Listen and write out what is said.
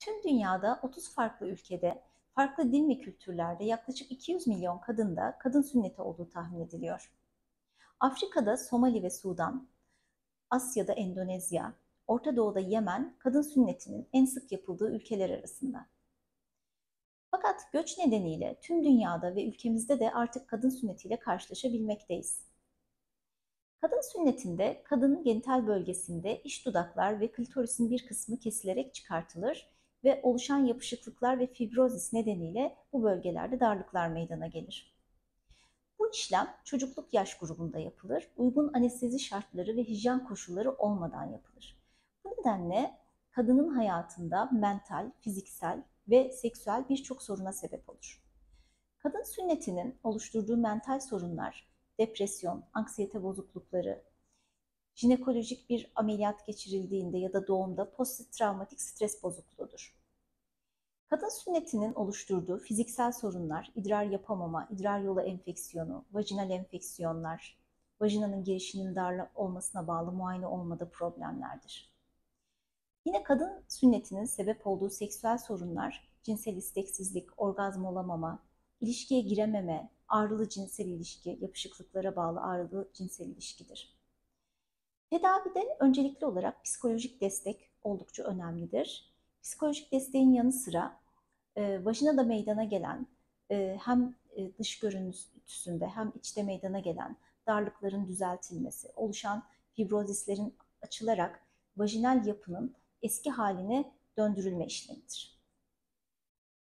Tüm dünyada 30 farklı ülkede, farklı din ve kültürlerde yaklaşık 200 milyon kadında kadın sünneti olduğu tahmin ediliyor. Afrika'da Somali ve Sudan, Asya'da Endonezya, Orta Doğu'da Yemen kadın sünnetinin en sık yapıldığı ülkeler arasında. Fakat göç nedeniyle tüm dünyada ve ülkemizde de artık kadın sünnetiyle karşılaşabilmekteyiz. Kadın sünnetinde kadının genital bölgesinde iç dudaklar ve klitorisin bir kısmı kesilerek çıkartılır ve oluşan yapışıklıklar ve fibrozis nedeniyle bu bölgelerde darlıklar meydana gelir. Bu işlem çocukluk yaş grubunda yapılır, uygun anestezi şartları ve hijyen koşulları olmadan yapılır. Bu nedenle kadının hayatında mental, fiziksel ve seksüel birçok soruna sebep olur. Kadın sünnetinin oluşturduğu mental sorunlar, depresyon, anksiyete bozuklukları, jinekolojik bir ameliyat geçirildiğinde ya da doğumda posttraumatik stres bozukluğudur. Kadın sünnetinin oluşturduğu fiziksel sorunlar, idrar yapamama, idrar yolu enfeksiyonu, vajinal enfeksiyonlar, vajinanın girişinin dar olmasına bağlı muayene olmada problemlerdir. Yine kadın sünnetinin sebep olduğu seksüel sorunlar, cinsel isteksizlik, orgazm olamama, ilişkiye girememe, ağrılı cinsel ilişki, yapışıklıklara bağlı ağrılı cinsel ilişkidir. Tedavide öncelikli olarak psikolojik destek oldukça önemlidir. Psikolojik desteğin yanı sıra vajinada meydana gelen hem dış görüntüsünde hem içte meydana gelen darlıkların düzeltilmesi, oluşan fibrozislerin açılarak vajinal yapının eski haline döndürülme işlemidir.